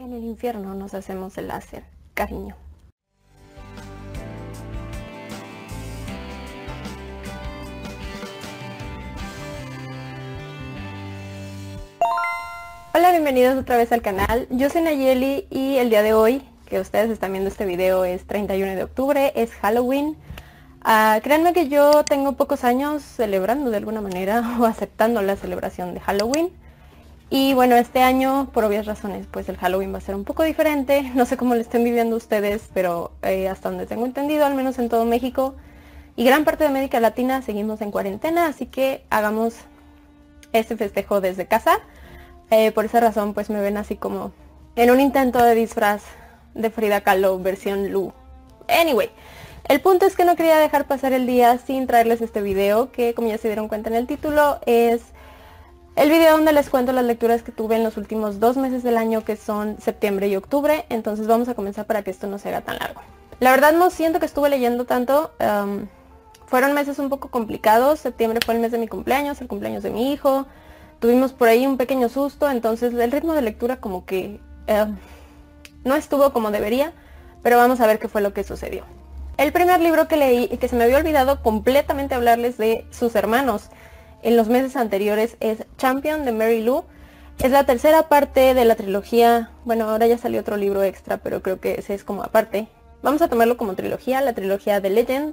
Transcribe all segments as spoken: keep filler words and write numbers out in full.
En el infierno nos hacemos el láser, cariño. Hola, bienvenidos otra vez al canal. Yo soy Nayeli y el día de hoy, que ustedes están viendo este video, es treinta y uno de octubre, es Halloween. Uh, créanme que yo tengo pocos años celebrando de alguna manera o aceptando la celebración de Halloween. Y bueno, este año, por obvias razones, pues el Halloween va a ser un poco diferente. No sé cómo lo estén viviendo ustedes, pero eh, hasta donde tengo entendido, al menos en todo México y gran parte de América Latina, seguimos en cuarentena, así que hagamos este festejo desde casa. Eh, por esa razón, pues me ven así como en un intento de disfraz de Frida Kahlo versión Lu. Anyway, el punto es que no quería dejar pasar el día sin traerles este video, que como ya se dieron cuenta en el título, es el video donde les cuento las lecturas que tuve en los últimos dos meses del año, que son septiembre y octubre. Entonces vamos a comenzar para que esto no se haga tan largo. La verdad no siento que estuve leyendo tanto. Um, fueron meses un poco complicados. Septiembre fue el mes de mi cumpleaños, el cumpleaños de mi hijo. Tuvimos por ahí un pequeño susto, entonces el ritmo de lectura como que uh, no estuvo como debería. Pero vamos a ver qué fue lo que sucedió. El primer libro que leí, y que se me había olvidado completamente hablarles de sus hermanos en los meses anteriores, es Champion de Mary Lou. Es la tercera parte de la trilogía. Bueno, ahora ya salió otro libro extra, pero creo que ese es como aparte. Vamos a tomarlo como trilogía, la trilogía de Legend.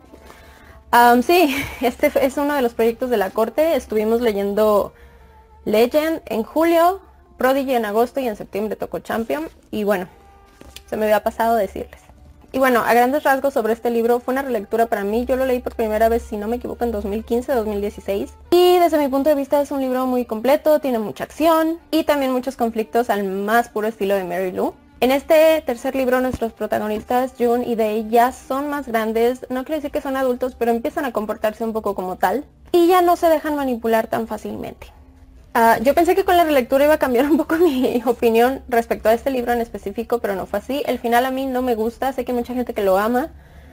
Um, sí, este es uno de los proyectos de la corte. Estuvimos leyendo Legend en julio, Prodigy en agosto y en septiembre tocó Champion. Y bueno, se me había pasado decirles. Y bueno, a grandes rasgos sobre este libro, fue una relectura para mí. Yo lo leí por primera vez, si no me equivoco, en dos mil quince, dos mil dieciséis. Y desde mi punto de vista es un libro muy completo, tiene mucha acción y también muchos conflictos al más puro estilo de Mary Lou. En este tercer libro nuestros protagonistas, June y Day, ya son más grandes. No quiere decir que son adultos, pero empiezan a comportarse un poco como tal. Y ya no se dejan manipular tan fácilmente. Uh, yo pensé que con la relectura iba a cambiar un poco mi opinión respecto a este libro en específico, pero no fue así. El final a mí no me gusta, sé que hay mucha gente que lo ama.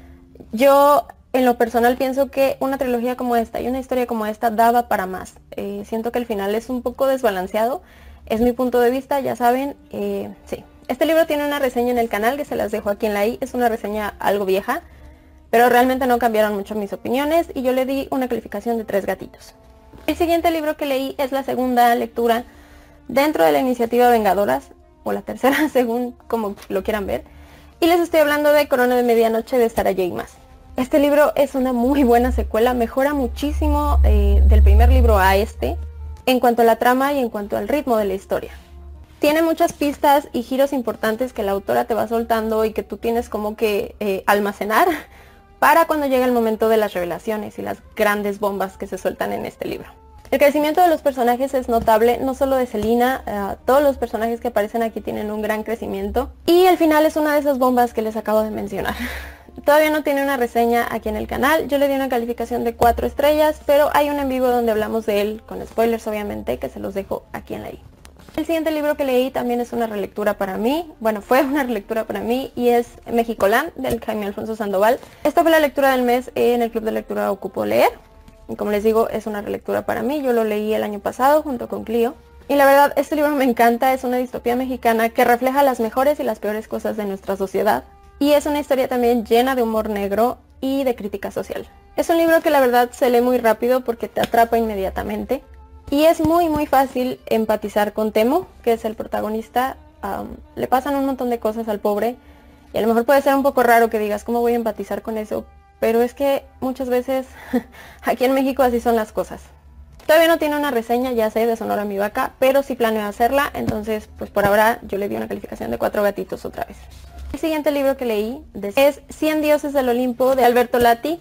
Yo, en lo personal, pienso que una trilogía como esta y una historia como esta daba para más. Eh, siento que el final es un poco desbalanceado, es mi punto de vista, ya saben. Eh, sí, este libro tiene una reseña en el canal que se las dejo aquí en la i, es una reseña algo vieja, pero realmente no cambiaron mucho mis opiniones y yo le di una calificación de tres gatitos. El siguiente libro que leí es la segunda lectura dentro de la iniciativa Vengadoras, o la tercera según como lo quieran ver, y les estoy hablando de Corona de Medianoche de Sarah J. Maas. Este libro es una muy buena secuela, mejora muchísimo eh, del primer libro a este, en cuanto a la trama y en cuanto al ritmo de la historia. Tiene muchas pistas y giros importantes que la autora te va soltando y que tú tienes como que eh, almacenar para cuando llega el momento de las revelaciones y las grandes bombas que se sueltan en este libro. El crecimiento de los personajes es notable, no solo de Selina, uh, todos los personajes que aparecen aquí tienen un gran crecimiento. Y el final es una de esas bombas que les acabo de mencionar. Todavía no tiene una reseña aquí en el canal, yo le di una calificación de cuatro estrellas, pero hay un en vivo donde hablamos de él, con spoilers obviamente, que se los dejo aquí en la i. El siguiente libro que leí también es una relectura para mí, bueno, fue una relectura para mí y es Mexicolán, del Jaime Alfonso Sandoval. Esta fue la lectura del mes en el Club de Lectura Ocupo Leer, y como les digo, es una relectura para mí, yo lo leí el año pasado junto con Clio. Y la verdad, este libro me encanta, es una distopía mexicana que refleja las mejores y las peores cosas de nuestra sociedad. Y es una historia también llena de humor negro y de crítica social. Es un libro que la verdad se lee muy rápido porque te atrapa inmediatamente. Y es muy muy fácil empatizar con Temo, que es el protagonista. Um, le pasan un montón de cosas al pobre. Y a lo mejor puede ser un poco raro que digas, ¿cómo voy a empatizar con eso? Pero es que muchas veces aquí en México así son las cosas. Todavía no tiene una reseña, ya sé, de Sonora Mi Vaca, pero sí planeo hacerla. Entonces, pues por ahora yo le di una calificación de cuatro gatitos otra vez. El siguiente libro que leí es cien dioses del Olimpo de Alberto Lati.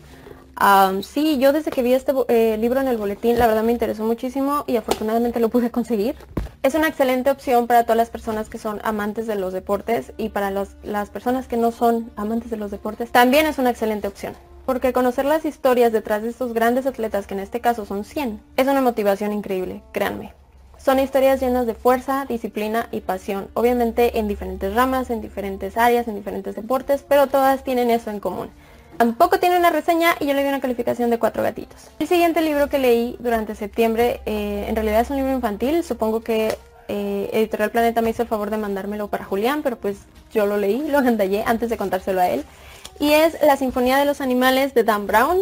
Um, sí, yo desde que vi este eh, libro en el boletín, la verdad me interesó muchísimo y afortunadamente lo pude conseguir. Es una excelente opción para todas las personas que son amantes de los deportes y para los, las personas que no son amantes de los deportes también es una excelente opción. Porque conocer las historias detrás de estos grandes atletas, que en este caso son cien, es una motivación increíble, créanme. Son historias llenas de fuerza, disciplina y pasión, obviamente en diferentes ramas, en diferentes áreas, en diferentes deportes, pero todas tienen eso en común. Tampoco tiene una reseña y yo le di una calificación de cuatro gatitos. El siguiente libro que leí durante septiembre, eh, en realidad es un libro infantil, supongo que Eh, Editorial Planeta me hizo el favor de mandármelo para Julián, pero pues yo lo leí, lo agandallé antes de contárselo a él. Y es La Sinfonía de los Animales de Dan Brown.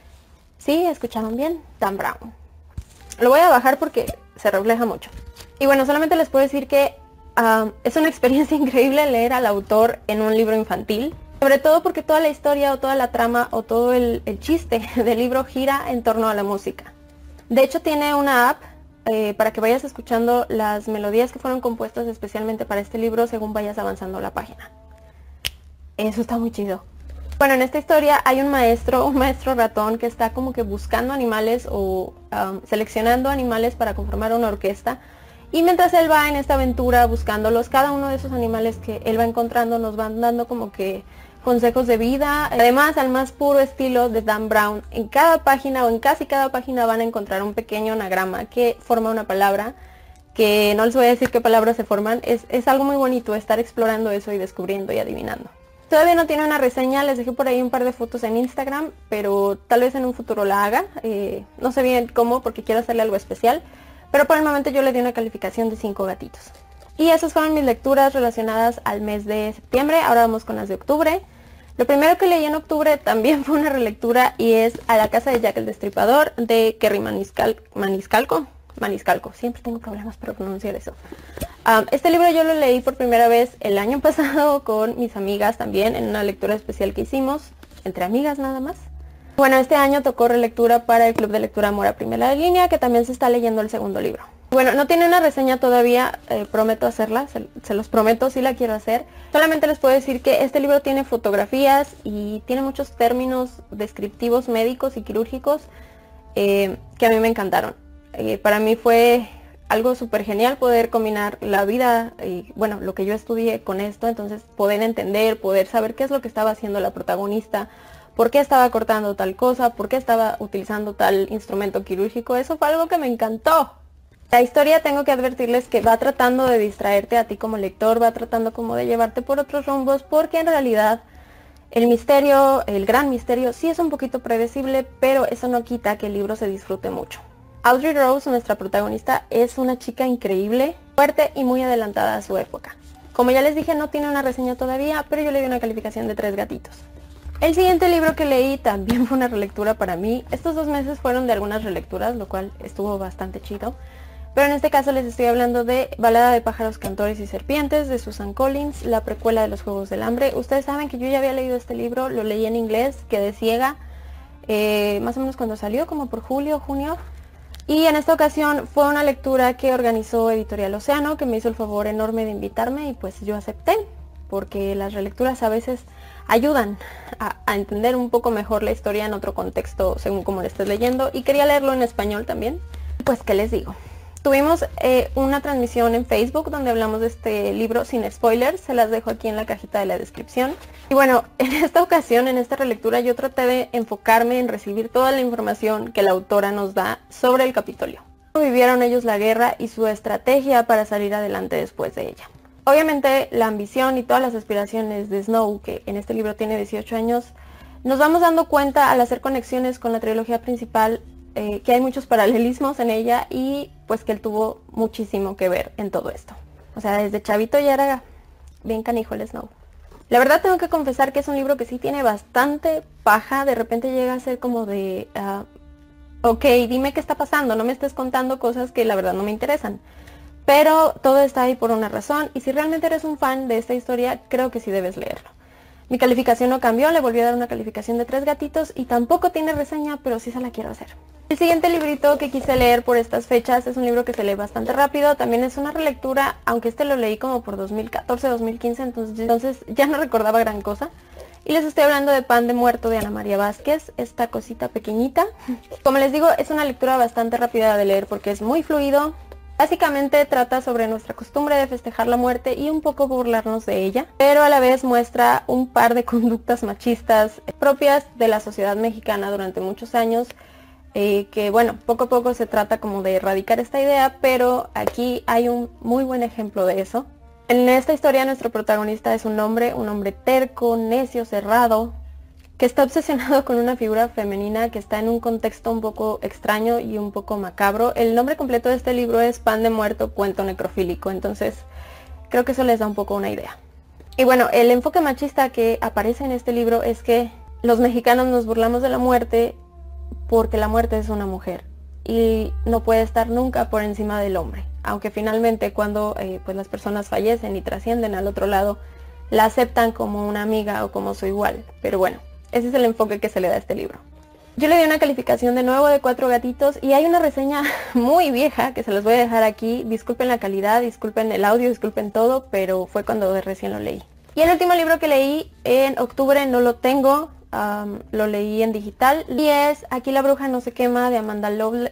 Sí, escucharon bien, Dan Brown. Lo voy a bajar porque se refleja mucho. Y bueno, solamente les puedo decir que um, es una experiencia increíble leer al autor en un libro infantil. Sobre todo porque toda la historia o toda la trama o todo el, el chiste del libro gira en torno a la música. De hecho tiene una app eh, para que vayas escuchando las melodías que fueron compuestas especialmente para este libro según vayas avanzando la página. Eso está muy chido. Bueno, en esta historia hay un maestro, un maestro ratón que está como que buscando animales o um, seleccionando animales para conformar una orquesta. Y mientras él va en esta aventura buscándolos, cada uno de esos animales que él va encontrando nos van dando como que consejos de vida. Además, al más puro estilo de Dan Brown, en cada página o en casi cada página van a encontrar un pequeño anagrama que forma una palabra, que no les voy a decir qué palabras se forman. Es, es algo muy bonito estar explorando eso y descubriendo y adivinando. Todavía no tiene una reseña, les dejé por ahí un par de fotos en Instagram, pero tal vez en un futuro la haga. Eh, no sé bien cómo porque quiero hacerle algo especial, pero por el momento yo le di una calificación de cinco gatitos. Y esas fueron mis lecturas relacionadas al mes de septiembre. Ahora vamos con las de octubre. Lo primero que leí en octubre también fue una relectura y es A la casa de Jack el Destripador de Kerry Maniscal Maniscalco. Maniscalco, siempre tengo problemas para pronunciar eso. Um, este libro yo lo leí por primera vez el año pasado con mis amigas también en una lectura especial que hicimos, entre amigas nada más. Bueno, este año tocó relectura para el Club de Lectura Amor a Primera Línea, que también se está leyendo el segundo libro. Bueno, no tiene una reseña todavía, eh, prometo hacerla, se, se los prometo, sí la quiero hacer. Solamente les puedo decir que este libro tiene fotografías y tiene muchos términos descriptivos médicos y quirúrgicos eh, que a mí me encantaron. Eh, para mí fue algo súper genial poder combinar la vida y bueno, lo que yo estudié con esto, entonces poder entender, poder saber qué es lo que estaba haciendo la protagonista, por qué estaba cortando tal cosa, por qué estaba utilizando tal instrumento quirúrgico. Eso fue algo que me encantó. La historia, tengo que advertirles que va tratando de distraerte a ti como lector, va tratando como de llevarte por otros rumbos, porque en realidad el misterio, el gran misterio, sí es un poquito predecible, pero eso no quita que el libro se disfrute mucho. Audrey Rose, nuestra protagonista, es una chica increíble, fuerte y muy adelantada a su época. Como ya les dije, no tiene una reseña todavía, pero yo le di una calificación de tres gatitos. El siguiente libro que leí también fue una relectura para mí. Estos dos meses fueron de algunas relecturas, lo cual estuvo bastante chido. Pero en este caso les estoy hablando de Balada de pájaros, cantores y serpientes de Susan Collins, la precuela de los Juegos del Hambre. Ustedes saben que yo ya había leído este libro, lo leí en inglés, quedé ciega, eh, más o menos cuando salió, como por julio, junio. Y en esta ocasión fue una lectura que organizó Editorial Océano, que me hizo el favor enorme de invitarme y pues yo acepté, porque las relecturas a veces ayudan a, a entender un poco mejor la historia en otro contexto según como la estés leyendo, y quería leerlo en español también. Pues qué les digo, tuvimos eh, una transmisión en Facebook donde hablamos de este libro sin spoilers, se las dejo aquí en la cajita de la descripción. Y bueno, en esta ocasión, en esta relectura, yo traté de enfocarme en recibir toda la información que la autora nos da sobre el Capitolio. Cómo vivieron ellos la guerra y su estrategia para salir adelante después de ella. Obviamente la ambición y todas las aspiraciones de Snow, que en este libro tiene dieciocho años, nos vamos dando cuenta al hacer conexiones con la trilogía principal, eh, que hay muchos paralelismos en ella y pues que él tuvo muchísimo que ver en todo esto. O sea, desde chavito ya era bien canijo el Snow. La verdad tengo que confesar que es un libro que sí tiene bastante paja, de repente llega a ser como de, uh, ok, dime qué está pasando, no me estés contando cosas que la verdad no me interesan. Pero todo está ahí por una razón, y si realmente eres un fan de esta historia, creo que sí debes leerlo. Mi calificación no cambió, le volví a dar una calificación de tres gatitos y tampoco tiene reseña, pero sí se la quiero hacer. El siguiente librito que quise leer por estas fechas es un libro que se lee bastante rápido, también es una relectura, aunque este lo leí como por dos mil catorce, dos mil quince, entonces, entonces ya no recordaba gran cosa. Y les estoy hablando de Pan de Muerto de Ana María Vázquez, esta cosita pequeñita. Como les digo, es una lectura bastante rápida de leer porque es muy fluido. Básicamente trata sobre nuestra costumbre de festejar la muerte y un poco burlarnos de ella, pero a la vez muestra un par de conductas machistas propias de la sociedad mexicana durante muchos años, eh, que bueno, poco a poco se trata como de erradicar esta idea, pero aquí hay un muy buen ejemplo de eso. En esta historia nuestro protagonista es un hombre, un hombre terco, necio, cerrado, que está obsesionado con una figura femenina que está en un contexto un poco extraño y un poco macabro. El nombre completo de este libro es Pan de Muerto, cuento necrofílico, entonces creo que eso les da un poco una idea. Y bueno, el enfoque machista que aparece en este libro es que los mexicanos nos burlamos de la muerte porque la muerte es una mujer y no puede estar nunca por encima del hombre, aunque finalmente cuando eh, pues las personas fallecen y trascienden al otro lado, la aceptan como una amiga o como su igual, pero bueno, ese es el enfoque que se le da a este libro. Yo le di una calificación de nuevo de cuatro gatitos y hay una reseña muy vieja que se los voy a dejar aquí. Disculpen la calidad, disculpen el audio, disculpen todo, pero fue cuando recién lo leí. Y el último libro que leí en octubre no lo tengo, um, lo leí en digital y es Aquí la bruja no se quema de Amanda Lovelace,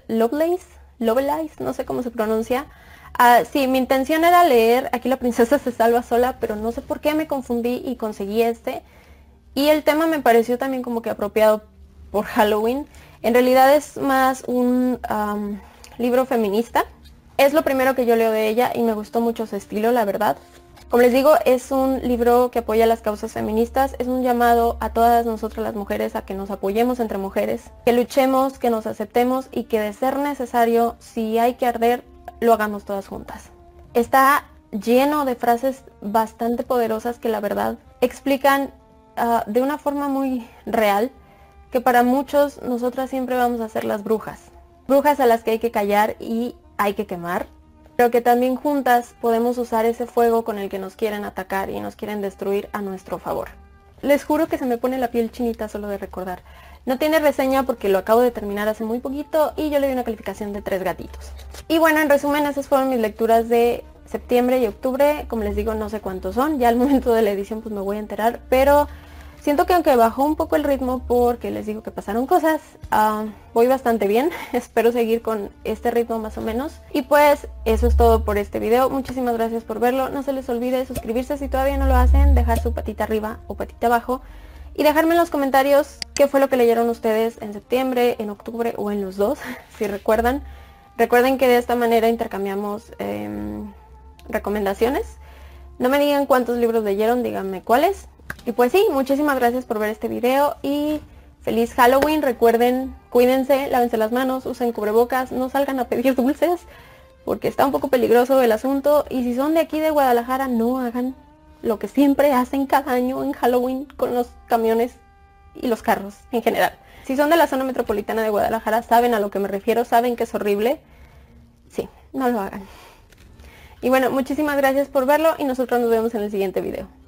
Lovelace, no sé cómo se pronuncia. Uh, sí, mi intención era leer Aquí la princesa se salva sola, pero no sé por qué me confundí y conseguí este. Y el tema me pareció también como que apropiado por Halloween. En realidad es más un um, libro feminista. Es lo primero que yo leo de ella y me gustó mucho su estilo, la verdad. Como les digo, es un libro que apoya las causas feministas. Es un llamado a todas nosotras las mujeres a que nos apoyemos entre mujeres, que luchemos, que nos aceptemos y que de ser necesario, si hay que arder, lo hagamos todas juntas. Está lleno de frases bastante poderosas que la verdad explican uh, de una forma muy real que para muchos nosotras siempre vamos a ser las brujas. Brujas a las que hay que callar y hay que quemar, pero que también juntas podemos usar ese fuego con el que nos quieren atacar y nos quieren destruir a nuestro favor. Les juro que se me pone la piel chinita solo de recordar. No tiene reseña porque lo acabo de terminar hace muy poquito y yo le di una calificación de tres gatitos. Y bueno, en resumen, esas fueron mis lecturas de septiembre y octubre. Como les digo, no sé cuántos son. Ya al momento de la edición pues me voy a enterar, pero siento que aunque bajó un poco el ritmo porque les digo que pasaron cosas, uh, voy bastante bien. Espero seguir con este ritmo más o menos. Y pues eso es todo por este video. Muchísimas gracias por verlo. No se les olvide suscribirse si todavía no lo hacen, dejar su patita arriba o patita abajo y dejarme en los comentarios qué fue lo que leyeron ustedes en septiembre, en octubre o en los dos, si recuerdan. Recuerden que de esta manera intercambiamos eh, recomendaciones. No me digan cuántos libros leyeron, díganme cuáles. Y pues sí, muchísimas gracias por ver este video y feliz Halloween. Recuerden, cuídense, lávense las manos, usen cubrebocas, no salgan a pedir dulces porque está un poco peligroso el asunto. Y si son de aquí de Guadalajara, no hagan lo que siempre hacen cada año en Halloween con los camiones y los carros en general. Si son de la zona metropolitana de Guadalajara, saben a lo que me refiero, saben que es horrible. Sí, no lo hagan. Y bueno, muchísimas gracias por verlo y nosotros nos vemos en el siguiente video.